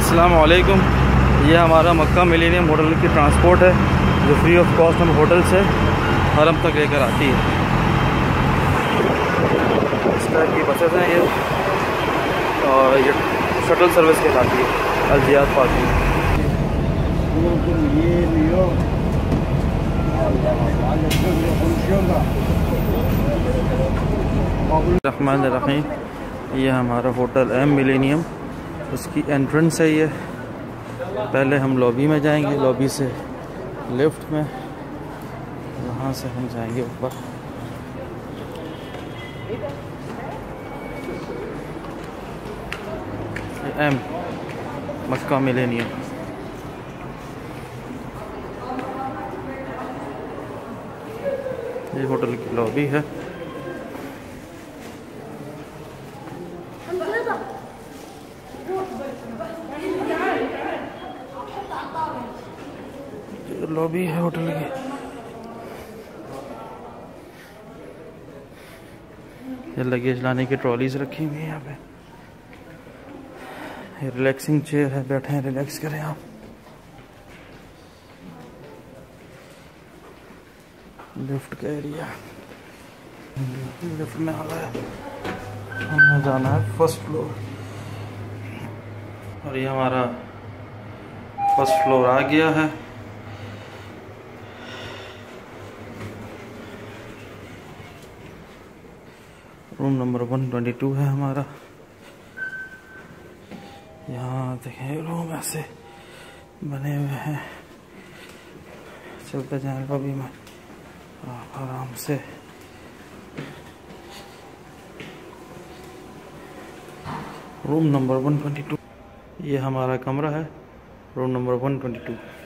अस्सलामु अलैकुम। ये हमारा मक्का मिलेनियम होटल की ट्रांसपोर्ट है जो फ्री ऑफ कॉस्ट हम होटल से हरम तक लेकर आती है। इस टाइप की बसेस हैं ये, और ये शटल सर्विस कहलाती है अल जियाद पार्किंग। रहमान रहीम, ये हमारा होटल एम मिलेनियम, उसकी एंट्रेंस है ये। पहले हम लॉबी में जाएंगे, लॉबी से लिफ्ट में, वहाँ से हम जाएंगे ऊपर। M Makkah Millennium. ये होटल की लॉबी है। लॉबी है होटल की। ये लगेज लाने की ट्रॉलीज रखी हुई है यहाँ पे। ये रिलैक्सिंग चेयर है, बैठे हैं, रिलैक्स करें आप। लिफ्ट का एरिया, लिफ्ट में आ रहा है, हमें जाना है फर्स्ट फ्लोर। और ये हमारा फर्स्ट फ्लोर आ गया है। रूम नंबर 122 है हमारा। यहाँ देखें रूम ऐसे बने हुए हैं। चलते जाएं लॉबी में आराम से। रूम नंबर 122, ये हमारा कमरा है, रूम नंबर 122।